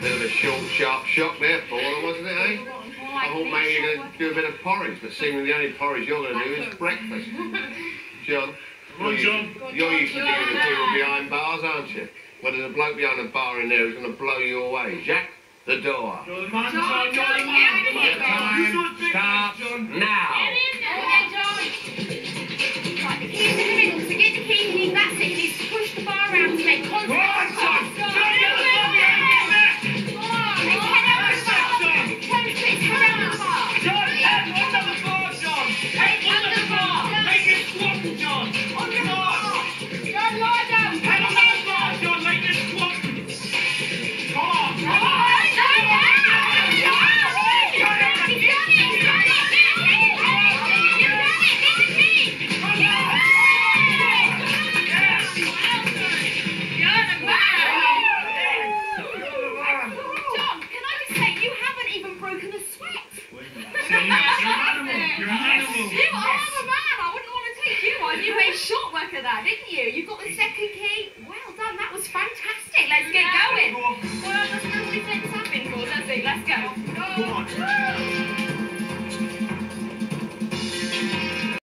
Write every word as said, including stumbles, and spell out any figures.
Bit of a short, sharp shock there, Paula, wasn't it, eh? I thought maybe you're going to do a bit of porridge, but seemingly the only porridge you're going to do is breakfast. John? Come on, John. You're used to dealing with people behind bars, aren't you? Well, there's a bloke behind the bar in there who's going to blow you away. Jack, the door. You're the man, John. You're the man. The time starts now. Right, the key's in the middle, so get the key, you need that's it. You need to push the bar around to make contact. Come on, John. John, get the bar behind you. John, head under the bar, John. Head under the bar. Make it squat, John. On the bar. John, lie down. Head under the bar, John. Make it squat. Come on. Come on. You made short work of that, didn't you? You got the second key. Well done, that was fantastic. Let's get going. Well, that's not what things happen for, does it? Let's go. Come on.